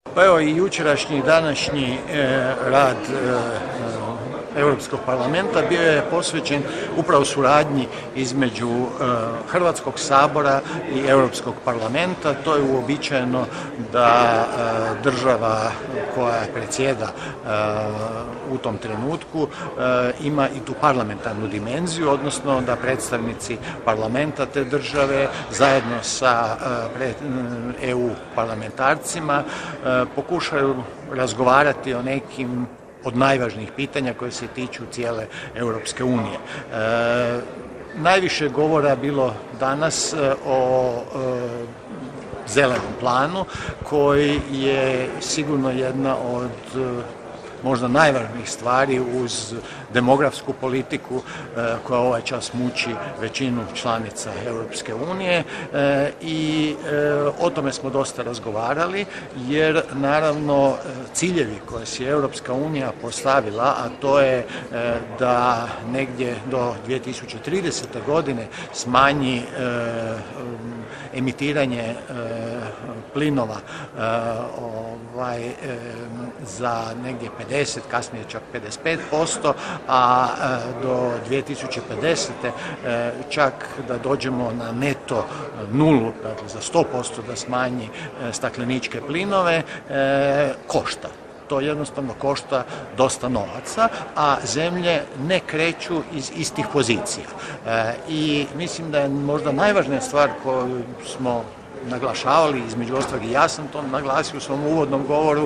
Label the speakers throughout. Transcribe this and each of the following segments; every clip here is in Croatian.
Speaker 1: Pa evo i jučerašnji i današnji rad Europskog parlamenta bio je posvećen upravo suradnji između Hrvatskog sabora i Europskog parlamenta. To je uobičajeno da država koja predsjeda u tom trenutku ima i tu parlamentarnu dimenziju, odnosno da predstavnici parlamenta te države zajedno sa EU parlamentarcima pokušaju razgovarati o nekim od najvažnijih pitanja koje se tiču cijele Europske unije. Najviše govora bilo danas o zelenom planu koji je sigurno jedna od možda najvažnijih stvari uz demografsku politiku koja ovaj čas muči većinu članica Europske unije i o tome smo dosta razgovarali jer naravno ciljevi koje si Europska unija postavila, a to je da negdje do 2030. godine smanji emitiranje plinova za negdje 50, kasnije čak 55%, a do 2050. čak da dođemo na neto nulu, dakle za 100% da smanji stakleničke plinove, košta. To jednostavno košta dosta novaca, a zemlje ne kreću iz istih pozicija. I mislim da je možda najvažnija stvar koju smo naglašavali, između ostalog i ja sam to naglasio u svom uvodnom govoru,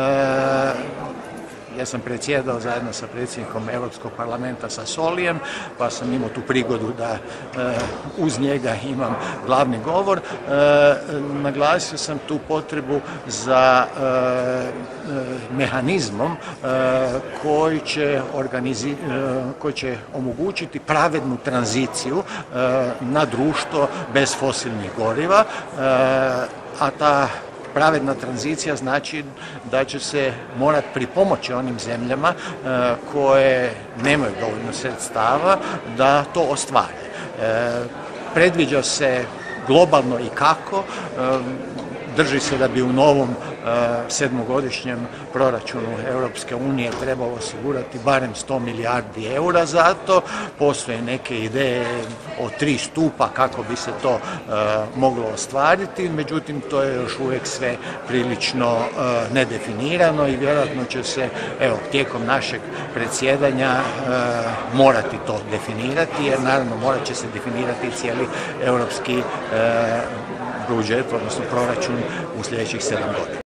Speaker 1: ja sam predsjedao zajedno sa predsjednikom Europskog parlamenta Sassolijem, pa sam imao tu prigodu da uz njega imam glavni govor. Naglasio sam tu potrebu za mehanizmom koji će omogućiti pravednu tranziciju na društvo bez fosilnih goriva, a ta pravedna tranzicija znači da će se morati pripomoći onim zemljama koje nemaju dovoljno sredstava da to ostvare. Predviđa se globalno i kako, drži se da bi u novom sedmogodišnjem proračunu Europske unije trebalo osigurati barem 100 milijardi eura za to. Postoje neke ideje o 3 stupa kako bi se to moglo ostvariti, međutim to je još uvijek sve prilično nedefinirano i vjerojatno će se tijekom našeg predsjedanja morati to definirati, jer naravno morat će se definirati i cijeli europski budžet, odnosno proračun u sljedećih 7 godina.